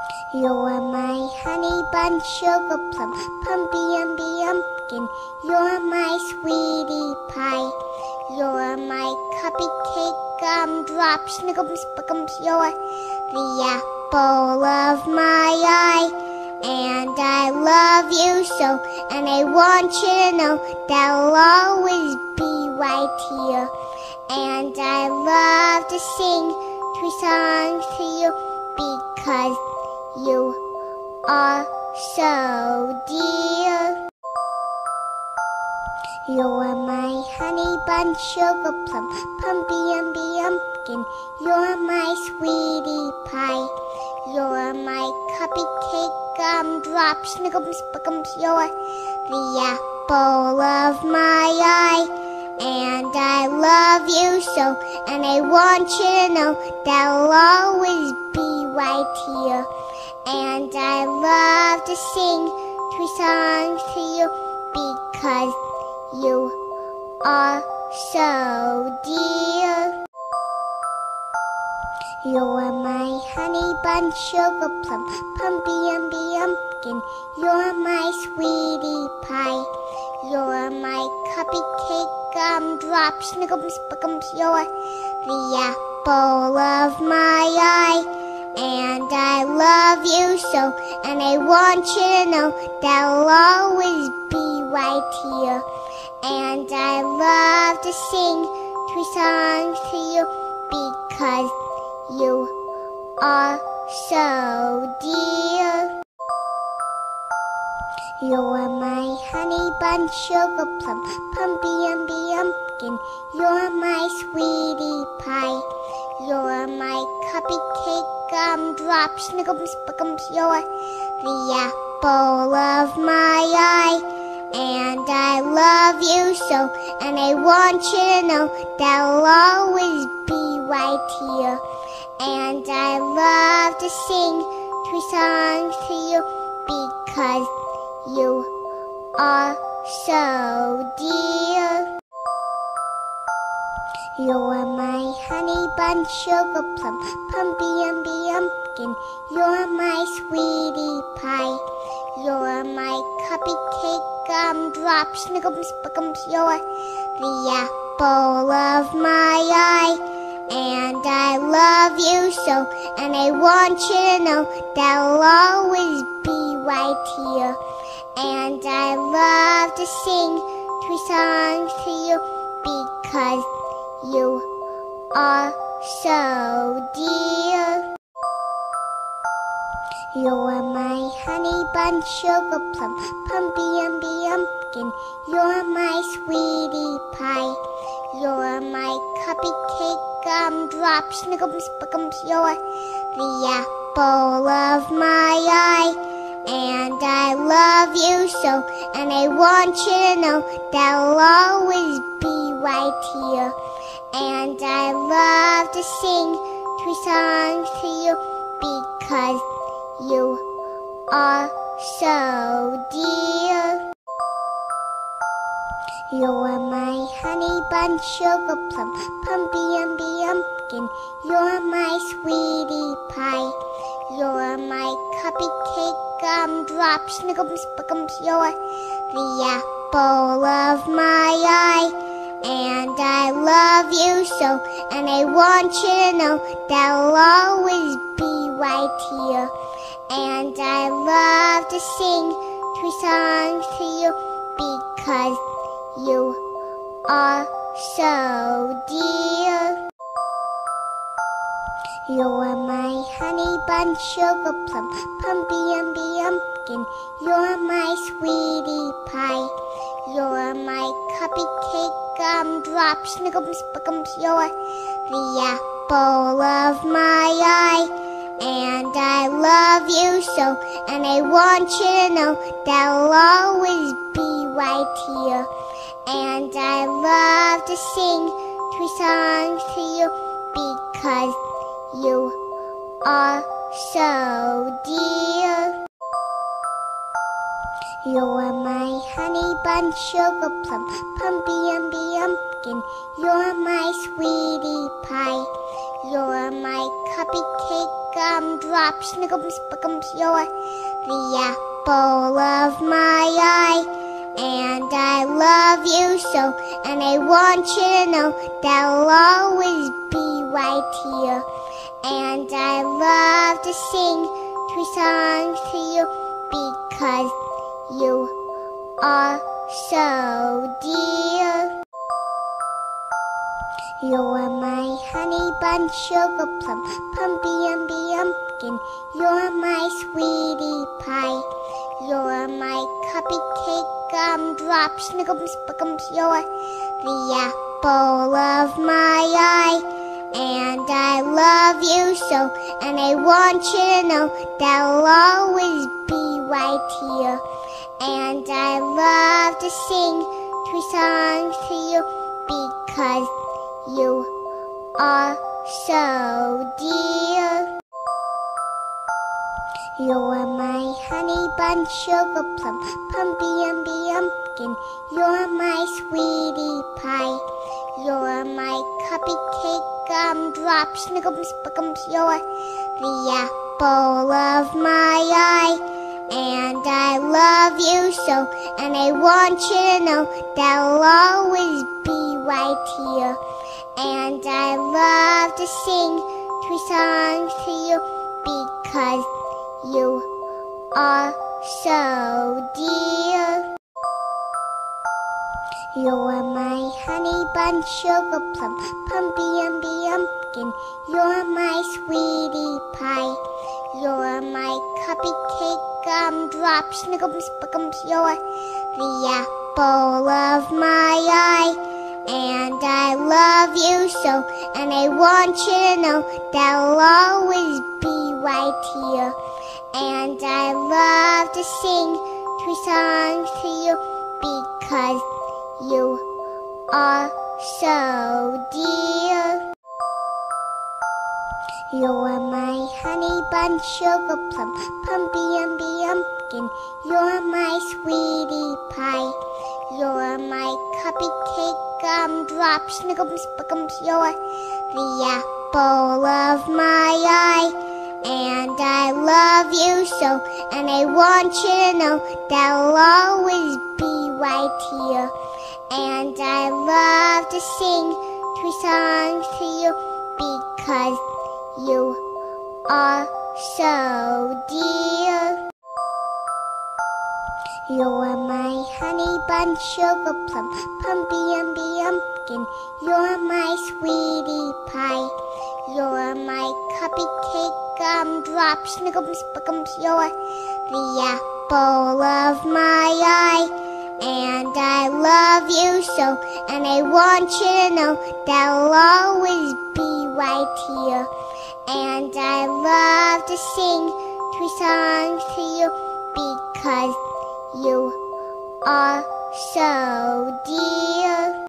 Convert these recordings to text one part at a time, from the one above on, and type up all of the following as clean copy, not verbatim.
You're my honeybunch sugarplum, pumpkin. You're my sweetie pie. You're my cuppycake gumdrop, snickums, spickums. You're the apple of my eye. And I love you so, and I want you to know that I'll always be right here. And I love to sing 3 songs to you because you are so dear. You're my honeybunch sugarplum, pumpkin. You're my sweetie pie. You're my cuppycake gumdrop, snickums, spickums. You're the apple of my eye. And I love you so, and I want you to know that I'll always be right here. And I love to sing 3 songs to you because you are so dear. You're my honeybunch sugarplum, pumpkin. You're my sweetie pie. You're my cuppycake gumdrop, snickums, spickums. You're the apple of my eye. And I love you so, and I want you to know that I'll always be right here. And I love to sing 3 songs to you because you are so dear. You're my honeybunch sugarplum, pumpkin. You're my sweetie pie. You're my cuppycake gumdrop, snickums, spickums. You're the apple of my eye. And I love you so, and I want you to know that I'll always be right here. And I love to sing 3 songs to you because you are so dear. You're my honeybunch sugarplum, pumpkin. You're my sweetie pie. You're my cuppycake gumdrop, snickums, spickums. You're the apple of my eye. And I love you so, and I want you to know that I'll always be right here. And I love to sing 3 songs to you because you are so dear. You're my honeybunch sugarplum, pumpkin. You're my sweetie pie. You're my cuppycake gumdrop, snickums, spickums. You're the apple of my eye. And I love you so, and I want you to know that I'll always be right here. And I love to sing 3 songs to you because you are so dear. You're my honeybunch sugarplum, pumpkin. You're my sweetie pie. You're my cuppycake gumdrop, snickums, spickums. You're the apple of my eye. And I love you so, and I want you to know that I'll always be right here. And I love to sing 3 songs to you because you are so dear. You're my honeybunch sugarplum, pumpkin. You're my sweetie pie. You're my cuppycake gumdrop, snickums, spickums. You're the apple of my eye. And I love you so, and I want you to know that I'll always be right here. And I love to sing 3 songs to you because you are so dear. You're my honeybunch sugarplum, pumpkin. You're my sweetie pie. You're my Cuppycake gumdrop, snickums, spickums. You're the apple of my eye, and I love you so, and I want you to know that I'll always be right here. And I love to sing 3 songs to you because you are so dear. You're my Honeybunch Sugarplum, pumpkin. You're my sweetie pie. You're my Cuppycake gumdrop, snickums, spickums. You're the apple of my eye, and I love you so, and I want you to know that I'll always be right here. And I love to sing 3 songs to you because you are so dear. You're my Honeybunch Sugarplum, pumpkin. You're my sweetie pie. You're my Cuppycake gumdrop, snickums, spickums. You're the apple of my eye, and I love you so, and I want you to know that I'll always be right here. And I love to sing 3 songs to you because you are so dear. You're my Honeybunch Sugarplum, pumpkin. You're my sweetie pie. You're my Cuppycake gumdrop, snickums, spickums. You're the apple of my eye, and I love you so, and I want you to know that I'll always be right here. And I love to sing 3 songs to you because you are so dear. You're my Honeybunch Sugarplum, pumpkin. You're my sweetie pie. You're my Cuppycake gumdrop, snickums, spickums. You're the apple of my eye, and I love you so, and I want you to know that I'll always be right here. And I love to sing 3 songs to you because you are so dear. You're my Honeybunch Sugarplum, pumpkin. You're my sweetie pie. You're my Cuppycake gumdrop, snickums, spickums. You're the apple of my eye, and I love you so, and I want you to know that I'll always be right here. And I love to sing 3 songs to you because you are so dear.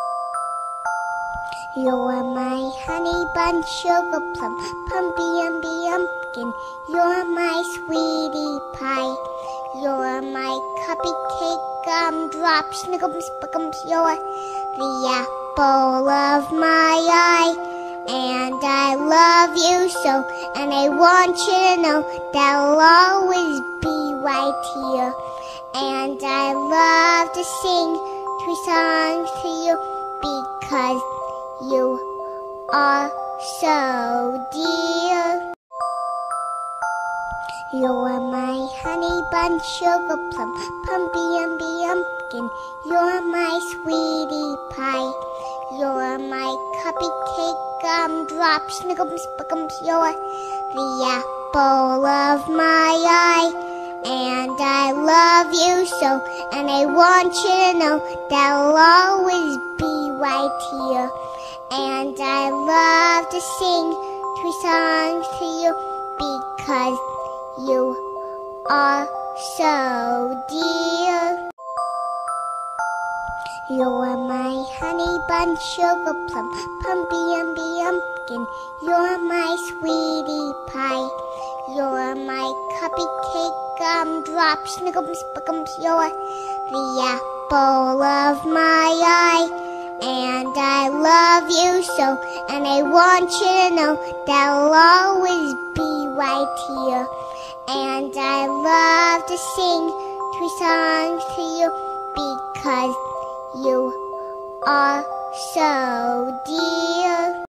You're my Honeybunch Sugarplum, pumpkin. You're my sweetie pie. You're my Cuppycake gumdrop, snickums, spickums. You're the apple of my eye, and I love you so, and I want you to know that I'll always be right here. And I love to sing 3 songs to you because you are so dear. You're my Honeybunch Sugarplum, pumpkin. You're my sweetie pie. You're my Cuppycake gumdrop, snickums, spickums. You're the apple of my eye, and I love you so, and I want you to know that I'll always be right here. And I love to sing 3 songs to you because you are so dear. You're my Honeybunch Sugarplum, pumpkin. You're my sweetie pie. You're my Cuppycake gumdrop, snickums, spickums. You're the apple of my eye, And I love you so, and I want you to know that I'll always be right here. And I love to sing 3 songs to you because you are so dear.